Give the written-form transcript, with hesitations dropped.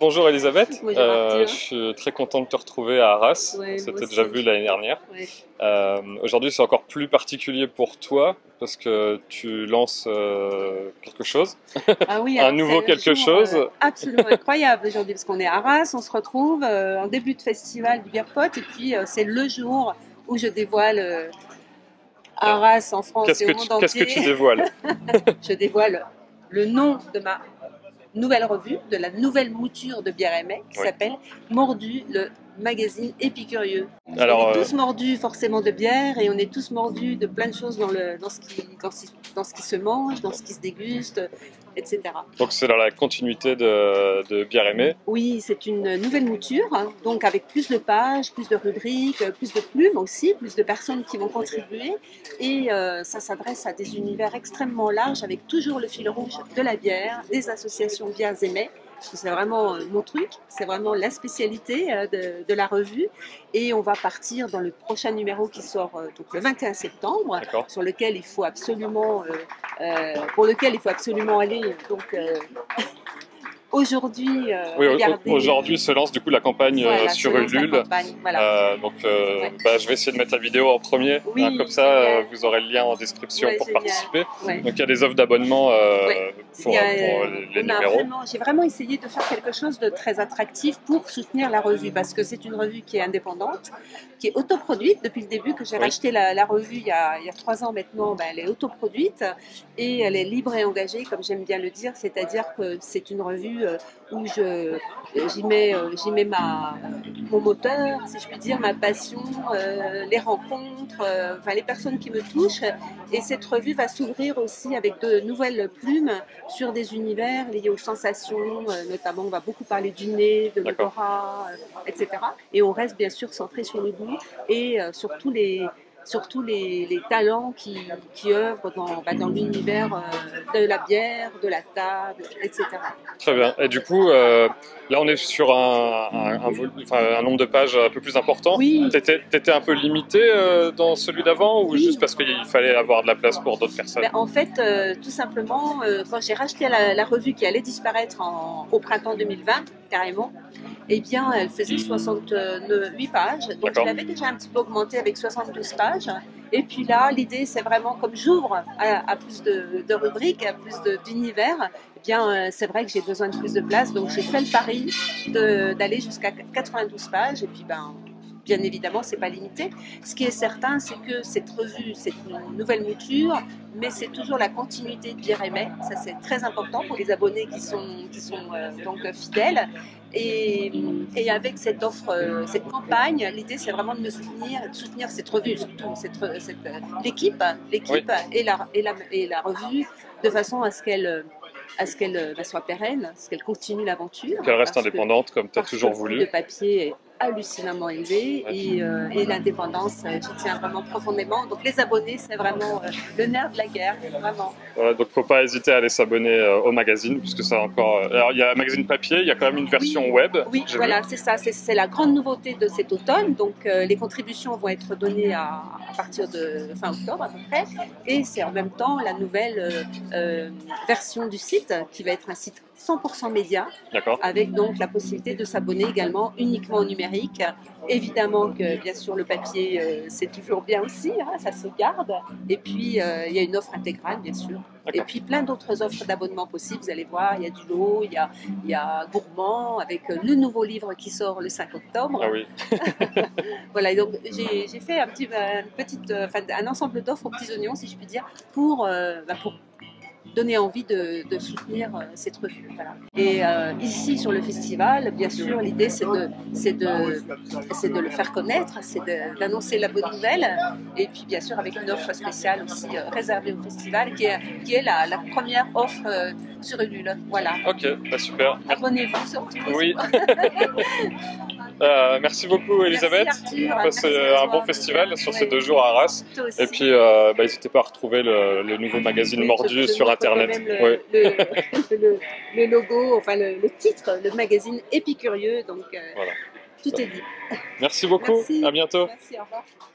Bonjour Elisabeth, Bonjour Arthur. je suis très content de te retrouver à Arras, Ouais, on moi s'était déjà aussi. vu l'année dernière. Ouais. Aujourd'hui c'est encore plus particulier pour toi parce que tu lances quelque chose, Ah oui, un alors c'est nouveau un quelque jour chose. absolument incroyable aujourd'hui parce qu'on est à Arras, on se retrouve en début de festival du Beer Pot et puis c'est le jour où je dévoile à Arras en France et au monde Qu'est-ce que tu entier, dévoiles? je dévoile le nom de ma nouvelle revue, de la nouvelle mouture de Bière Aimée qui Oui. s'appelle Mordu, le magazine épicurieux. On Alors, est tous mordus forcément de bière et on est tous mordus de plein de choses dans ce qui se mange, dans ce qui se déguste, etc. donc c'est dans la continuité de Bien Aimé. Oui, c'est une nouvelle mouture, hein, donc avec plus de pages, plus de rubriques, plus de plumes aussi, plus de personnes qui vont contribuer. Et ça s'adresse à des univers extrêmement larges avec toujours le fil rouge de la bière, des associations bières et mets. C'est vraiment mon truc, c'est vraiment la spécialité de la revue. Et on va partir dans le prochain numéro qui sort donc le 21 septembre, D'accord. sur lequel il faut absolument, pour lequel il faut absolument aller. Donc, aujourd'hui, Oui, regardez. aujourd'hui se lance du coup la campagne Voilà, sur selon sa Ulule. campagne. Voilà. Ouais. Je vais essayer de mettre la vidéo en premier, hein, Oui, comme ça génial. vous aurez le lien en description Ouais, pour génial. participer. Ouais. Donc il y a des offres d'abonnement Ouais. pour les numéros. J'ai vraiment essayé de faire quelque chose de très attractif pour soutenir la revue parce que c'est une revue qui est indépendante, qui est autoproduite depuis le début que j'ai Oui. racheté la revue il y a 3 ans maintenant. Ben, elle est autoproduite et elle est libre et engagée, comme j'aime bien le dire, c'est-à-dire que c'est une revue où j'y mets mon moteur, si je puis dire, ma passion, les rencontres, enfin les personnes qui me touchent. Et cette revue va s'ouvrir aussi avec de nouvelles plumes sur des univers liés aux sensations, notamment on va beaucoup parler du nez, de l'odorat, etc. Et on reste bien sûr centré sur le goût et sur tous les talents qui œuvrent dans l'univers de la bière, de la table, etc. Très bien. Et du coup, là on est sur un nombre de pages un peu plus important. Oui. T'étais un peu limité dans celui d'avant ou Oui. juste parce qu'il fallait avoir de la place pour d'autres personnes? Ben, en fait, tout simplement, quand j'ai racheté la revue qui allait disparaître au printemps 2020, carrément, eh bien, elle faisait 68 pages. Donc, je l'avais déjà un petit peu augmenté avec 72 pages. Et puis là, l'idée, c'est vraiment comme j'ouvre à plus de rubriques, à plus d'univers, eh bien, c'est vrai que j'ai besoin de plus de place. Donc, j'ai fait le pari d'aller jusqu'à 92 pages. Et puis, ben, bien évidemment, c'est pas limité. Ce qui est certain, c'est que cette revue, c'est une nouvelle mouture, mais c'est toujours la continuité de Bière et Mets. Ça, c'est très important pour les abonnés qui sont donc fidèles. Et avec cette offre, cette campagne, l'idée, c'est vraiment de me soutenir, de soutenir cette revue, surtout l'équipe Oui. et la revue, de façon à ce qu'elle soit pérenne, à ce qu'elle continue l'aventure. Qu'elle reste indépendante comme tu as toujours voulu. Le prix de papier est hallucinamment élevé et l'indépendance, j'y tiens vraiment profondément. Donc les abonnés, c'est vraiment le nerf de la guerre, vraiment. Voilà, donc faut pas hésiter à aller s'abonner au magazine puisque ça encore. Alors il y a un magazine papier, il y a quand même une version web. Oui, voilà, c'est ça, c'est la grande nouveauté de cet automne. Donc les contributions vont être données à partir de fin octobre à peu près, et c'est en même temps la nouvelle version du site qui va être un site 100% média, avec donc la possibilité de s'abonner également uniquement au numérique. Évidemment que bien sûr le papier c'est toujours bien aussi, hein, ça se garde. Et puis il y a une offre intégrale bien sûr. Et puis plein d'autres offres d'abonnement possibles. Vous allez voir, il y a du lot, il y a Gourmand avec le nouveau livre qui sort le 5 octobre. Ah oui. Voilà, donc j'ai fait un ensemble d'offres aux petits oignons, si je puis dire, pour donner envie de soutenir cette revue. Voilà. Et ici sur le festival, bien sûr, l'idée c'est de le faire connaître, c'est d'annoncer la bonne nouvelle, et puis bien sûr avec une offre spéciale aussi réservée au festival, qui est la première offre sur Ulule. Voilà. Ok, bah super. Abonnez-vous surtout. Oui. Merci beaucoup Elisabeth. Passez un bon festival sur ces 2 jours à Arras. Et puis n'hésitez pas à retrouver le nouveau magazine Mordu sur internet. Le logo, enfin le titre, le magazine Épicurieux, donc voilà. Tout est dit. Merci beaucoup, à bientôt. Merci, au revoir.